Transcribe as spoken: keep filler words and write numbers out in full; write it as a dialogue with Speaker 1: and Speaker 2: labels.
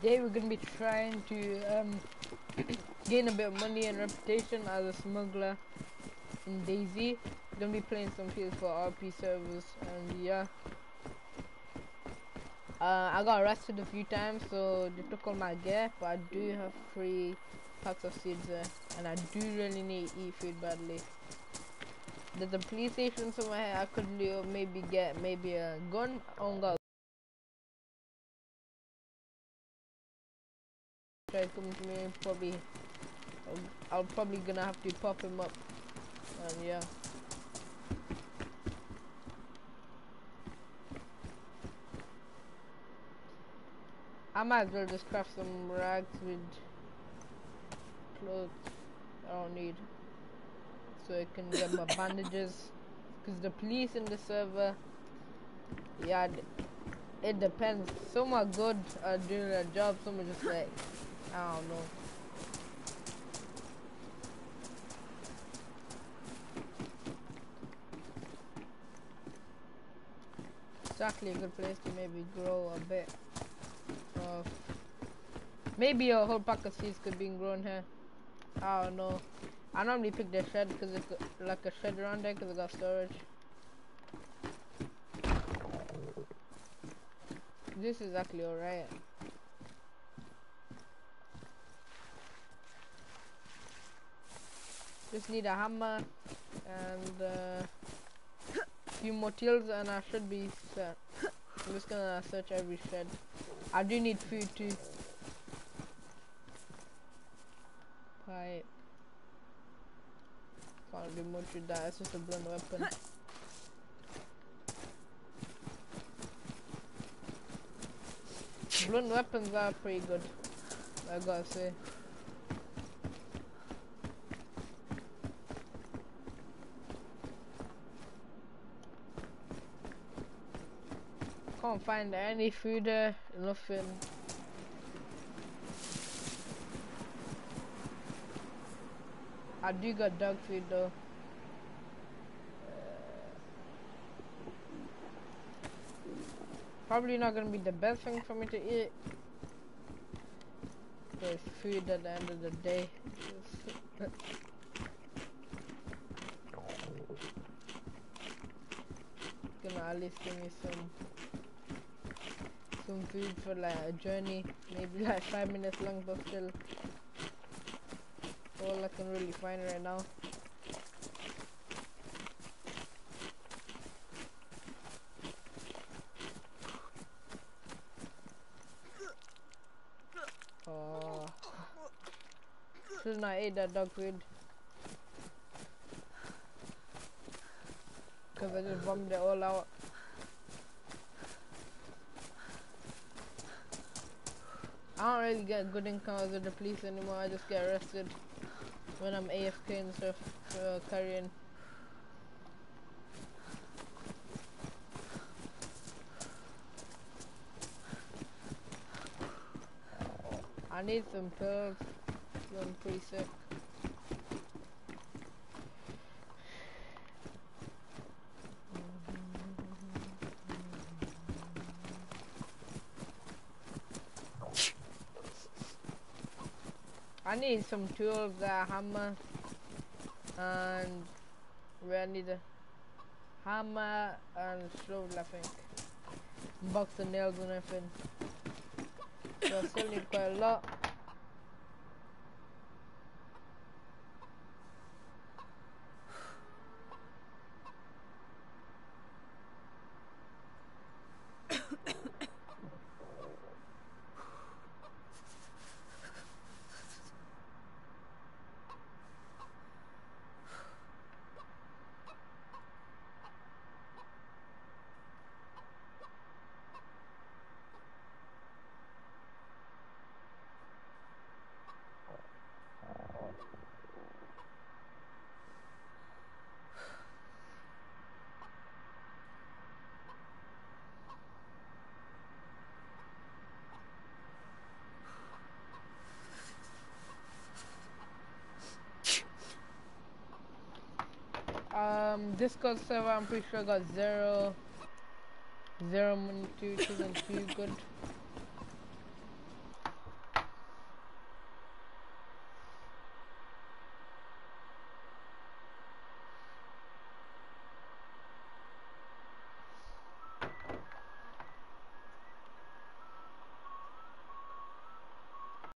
Speaker 1: today we're gonna be trying to um, gain a bit of money and reputation as a smuggler in DayZ. Gonna be playing some P S four R P servers, and yeah. Uh, I got arrested a few times, so they took all my gear, but I do have three packs of seeds there, and I do really need to eat food badly. There's a police station somewhere I could maybe get maybe a gun. I don't got. Try to come to me, probably. I'll, I'll probably gonna have to pop him up, and yeah. I might as well just craft some rags with clothes I don't need, so I can get my bandages. Cause the police in the server, yeah, it depends. Some are good at doing their job, some are just like, I don't know. It's actually a good place to maybe grow a bit of, maybe a whole pack of seeds could be grown here. I don't know. I normally pick the shed because it's like a shed around there because it got storage. This is actually alright. Just need a hammer and uh, a few more tools and I should be set. I'm just gonna search every shed. I do need food too. Pipe. Can't do much with that, it's just a blunt weapon. Blunt weapons are pretty good, I gotta say. Can't find any food there, nothing. I do got dog food though. Probably not gonna be the best thing for me to eat. There's food at the end of the day. Gonna at least give me some some food for like a journey, maybe like five minutes long, but still all I can really find right now. Oh, should not eat that dog food because I just vomited it all out. I don't really get good encounters with the police anymore. I just get arrested when I'm A F K and stuff for carrying. I need some pills. I'm pretty sick. I need some tools, a uh, hammer, and where I need a hammer and shovel, I think. Box of nails and everything. So I still need quite a lot. Um, Discord server, I'm pretty sure got zero, zero money too, which isn't too good.